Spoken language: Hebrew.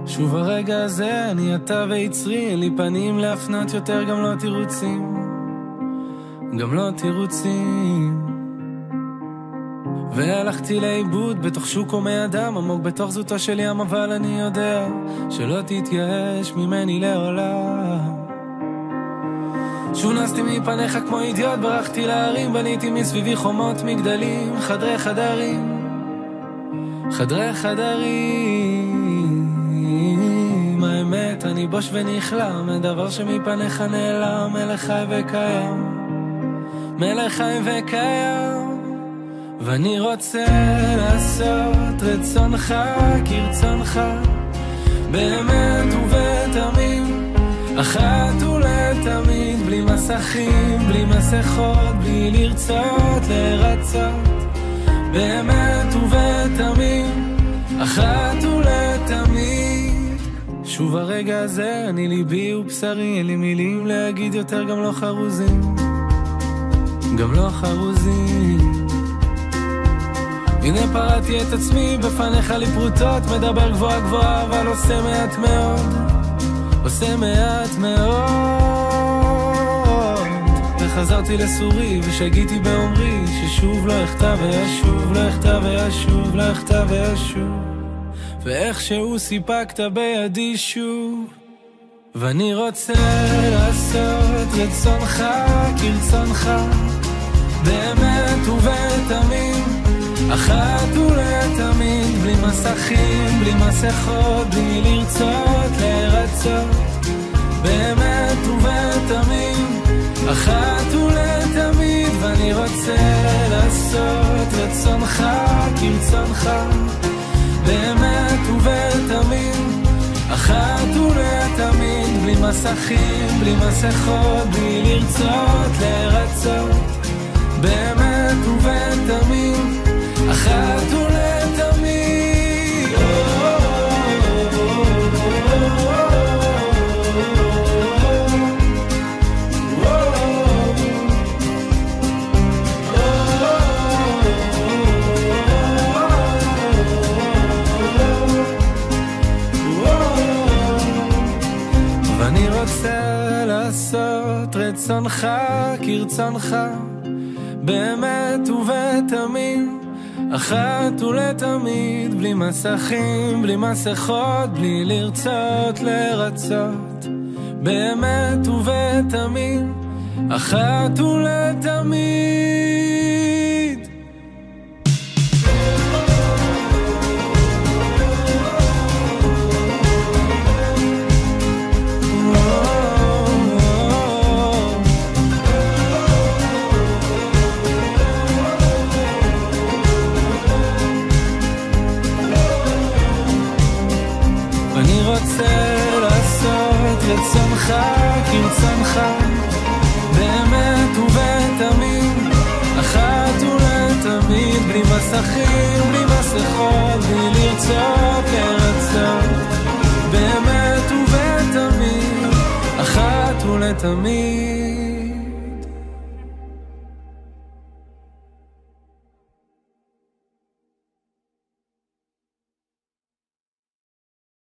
שוב הרגע הזה, אני אתה ויצרי, אין לי פנים להפנות יותר, גם לא תירוצים, גם לא תירוצים. והלכתי לאיבוד בתוך שוק הומי אדם, עמוק בתוך זאתו של ים, אבל אני יודע שלא תתייאש ממני לעולם. שוב נסתי מפניך כמו אידיוט, ברחתי להרים, בניתי מסביבי חומות מגדלים, חדרי חדרים, חדרי חדרים. האמת אני בוש ונכלם, הדבר שמפניך נעלם, מלך חי וקיים, מלך חי וקיים. ואני רוצה לעשות רצונך כרצונך, באמת ובתמים, אחת ולתמיד, בלי מסכים, בלי מסכות, בלי לרצות לרצות, באמת ובתמים, אחת ולתמיד. שוב הרגע הזה, אני ליבי ובשרי, אין לי מילים להגיד יותר, גם לא חרוזים, גם לא חרוזים. הנה פרעתי את עצמי בפניך לפרוטות, מדבר גבוהה גבוהה אבל עושה מעט מאוד, עושה מעט מאוד. וחזרתי לסורי ושגיתי באומרי ששוב לא אכתב וישוב, לא אכתב וישוב, לא אכתב וישוב, ואיכשהו סיפקת בידי שוב. ואני רוצה לעשות רצונך כרצונך, באמת ובתמים, אחת ולתמיד, בלי מסכים, בלי מסכות, בלי לרצות לרצות, באמת ובתמים, אחת ולתמיד. ואני רוצה לעשות רצונך כרצונך, באמת ובתמים, אחת ולתמיד, בלי מסכים, בלי מסכות, בלי לרצות לרצות, באמת ובתמים, אחת ולתמיד. ואני רוצה לעשות רצונך כרצונך, באמת ובתמים, אחת ולתמיד, בלי מסכים, בלי מסכות, בלי לרצות לרצות, באמת ובתמים, אחת ולתמיד. רצונך כרצונך, באמת ובתמים, אחת ולתמיד, בלי מסכים, בלי מסכות, בלי לרצות לרצות, באמת ובתמים, אחת ולתמיד.